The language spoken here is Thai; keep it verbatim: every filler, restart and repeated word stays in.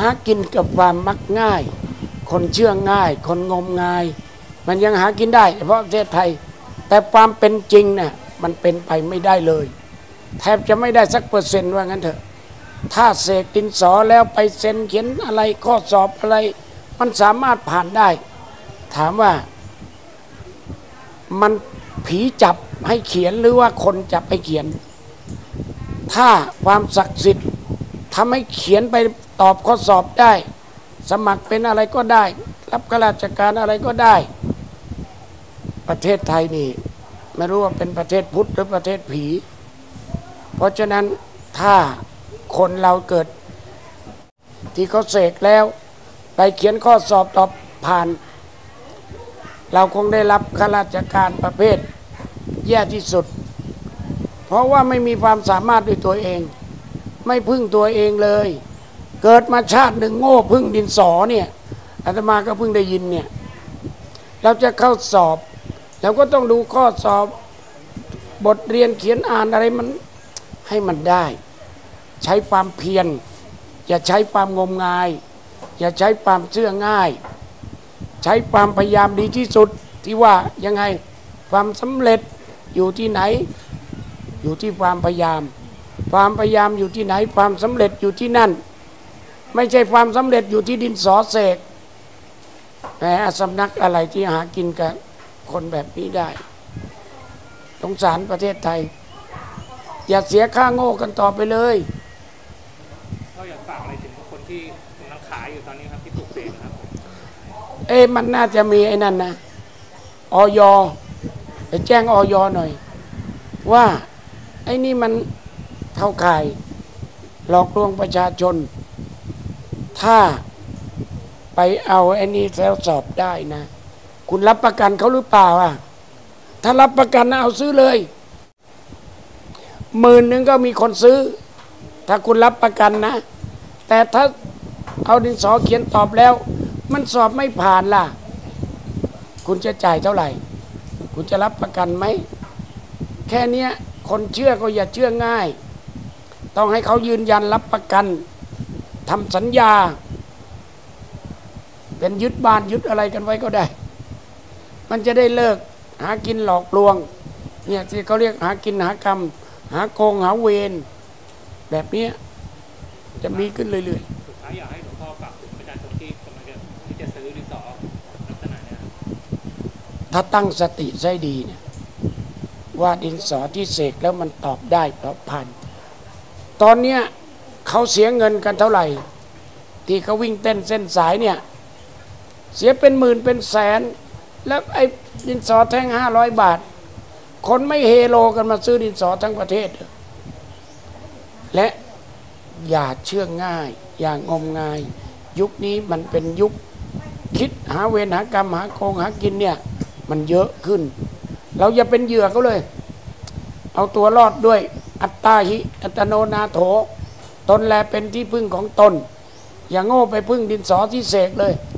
ากินกับความมักง่ายคนเชื่อง่ายคนงมงายมันยังหากินได้เฉพาะประเทศไทยแต่ความเป็นจริงเนี่ยมันเป็นไปไม่ได้เลยแทบจะไม่ได้สักเปอร์เซ็นต์ว่างั้นเถอะถ้าเสกดินสอแล้วไปเซ็นเขียนอะไรข้อสอบอะไรมันสามารถผ่านได้ถามว่ามันผีจับให้เขียนหรือว่าคนจับให้เขียนถ้าความศักดิ์สิทธิ์ทำให้เขียนไปตอบข้อสอบได้สมัครเป็นอะไรก็ได้รับข้าราชการอะไรก็ได้ประเทศไทยนี่ไม่รู้ว่าเป็นประเทศพุทธหรือประเทศผีเพราะฉะนั้นถ้าคนเราเกิดที่เขาเสกแล้วไปเขียนข้อสอบตอบผ่านเราคงได้รับข้าราชการประเภทแย่ที่สุดเพราะว่าไม่มีความสามารถด้วยตัวเองไม่พึ่งตัวเองเลยเกิดมาชาติหนึ่งโง่พึ่งดินสอเนี่ยอาตมาก็เพิ่งได้ยินเนี่ยเราจะเข้าสอบเราก็ต้องดูข้อสอบบทเรียนเขียนอ่านอะไรมันให้มันได้ใช้ความเพียรอย่าใช้ความงมงายอย่าใช้ความเชื่อง่ายใช้ความพยายามดีที่สุดที่ว่ายังไงความสำเร็จอยู่ที่ไหนอยู่ที่ความพยายามความพยายามอยู่ที่ไหนความสำเร็จอยู่ที่นั่นไม่ใช่ความสำเร็จอยู่ที่ดินสอเสกแหมสำนักอะไรที่หากินกับคนแบบนี้ได้สงสารประเทศไทยอย่าเสียค่าโง่กันต่อไปเลยเราอยากฝากอะไรถึงคนที่กำลังขายอยู่ตอนนี้ครับที่ปลูกเสกครับเอ๊ะมันน่าจะมีไอ้นั่นนะอย.ไปแจ้งอย.หน่อยว่าไอ้นี่มันเข้าข่ายหลอกลวงประชาชนถ้าไปเอาไอ้นี่แล้วสอบได้นะคุณรับประกันเขาหรือเปล่าอ่ะถ้ารับประกันนะเอาซื้อเลยหมื่นหนึ่งก็มีคนซื้อถ้าคุณรับประกันนะแต่ถ้าเอาดินสอเขียนตอบแล้วมันสอบไม่ผ่านล่ะคุณจะจ่ายเท่าไหร่คุณจะรับประกันไหมแค่นี้คนเชื่อก็อย่าเชื่อง่ายต้องให้เขายืนยันรับประกันทำสัญญาเป็นยึดบ้านยึดอะไรกันไว้ก็ได้มันจะได้เลิกหากินหลอกลวงเนี่ยที่เขาเรียกหากินหากรรมหาโกงหาเวรแบบนี้จะมีขึ้นเรื่อยๆสุดท้ายอยากให้หลวงพ่อฝากถึงประชาชนที่กำลังจะที่จะซื้อดินสอลักษณะนี้ถ้าตั้งสติใช้ดีเนี่ยว่าดินสอที่เสกแล้วมันตอบได้เพราะพันตอนเนี้ยเขาเสียเงินกันเท่าไหร่ที่เขาวิ่งเต้นเส้นสายเนี่ยเสียเป็นหมื่นเป็นแสนแล้วไอ้ดินสอแท่งห้าร้อยบาทคนไม่เฮโลกันมาซื้อดินสอทั้งประเทศและอย่าเชื่อง่ายอย่างงมงายยุคนี้มันเป็นยุคคิดหาเวรหากรรมหาโกงหากินเนี่ยมันเยอะขึ้นเราอย่าเป็นเหยื่อเขาเลยเอาตัวรอดด้วยอัตตาหิอัตโนนาโถตนแลเป็นที่พึ่งของตนอย่าโง่ไปพึ่งดินสอที่เสกเลย